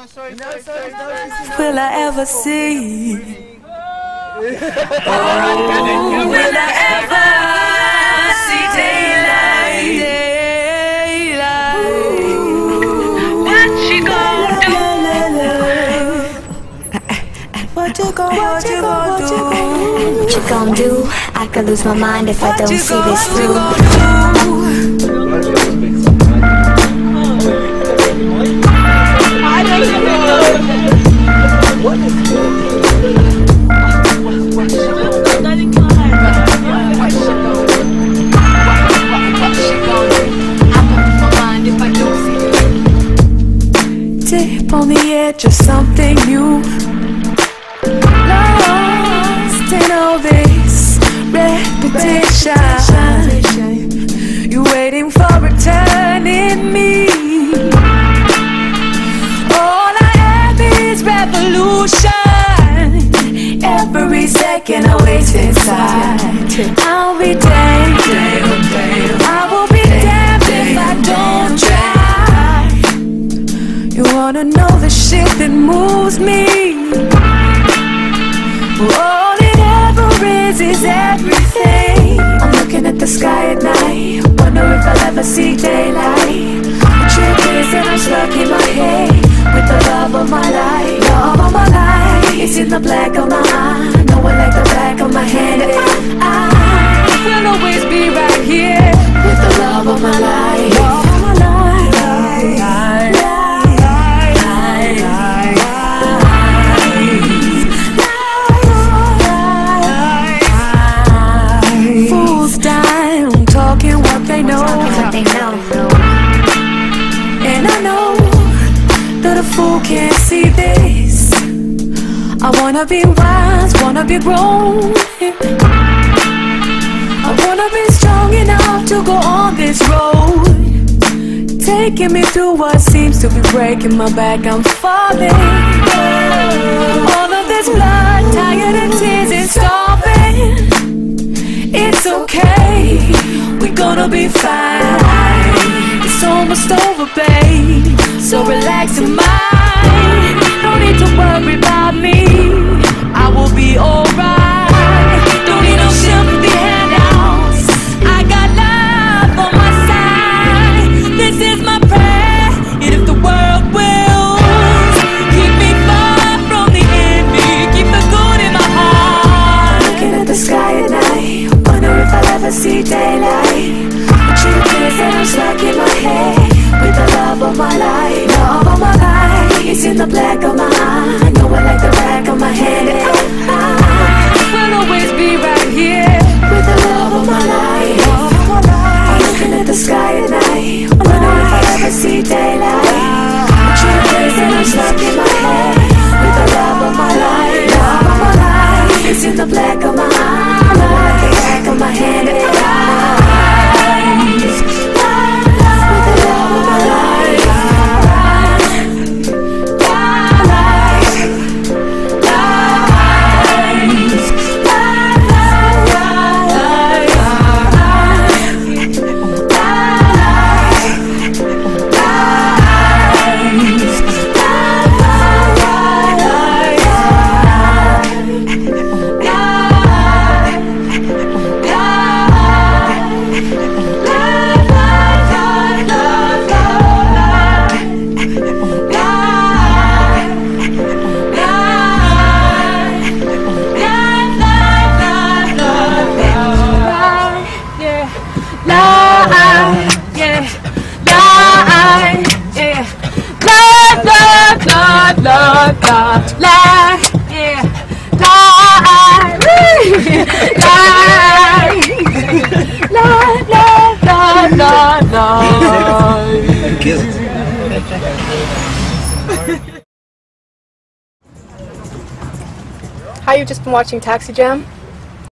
Will I ever see? Will I ever see daylight? What you gonna do? What you gonna do? What you gonna do? I could lose my mind if I don't see this through. Tip on the edge of something new, lost in all this repetition. You waiting for a turn in me. All I have is revolution. Every second I waste inside. I'll be damned. I will be damned if I don't try. You wanna know the shit that moves me? All it ever is everything. I'm looking at the sky at night, wonder if I'll ever see daylight. The trick is that I'm stuck in my head with the love of my life. Love of my life, it's in the black of my eye, know it like the back of my hand. I will always be right here with the love of my life. Love of my life. Fools down, talking what they know. And I know that a fool can't see this. I wanna be wise, wanna be grown. I wanna be strong enough to go on this road, taking me through what seems to be breaking my back. I'm falling. All of this blood, tired and tears, it's starving. It's okay, we're gonna be fine. It's almost over, babe, so relax your mind. Don't need to worry about me, I will be alright. Don't need no sympathy handouts, I got love on my side. This is my prayer, and if the world wills, keep me far from the enemy, keep the good in my heart. Looking at the sky at night, wonder if I'll ever see daylight. The truth is that I'm stuck in my head with the love of my life. Love of my life, it's in the black of my eye, know it like the back of my hand. I will always be right here with the love of my life. I'm looking at the sky at night, wonder if I'll ever see daylight. The truth is that I'm stuck in my head with the love of my life. Love of my life, it's in the black of my eye, know it like the back of my hand. Hi, you've just been watching Taxijam.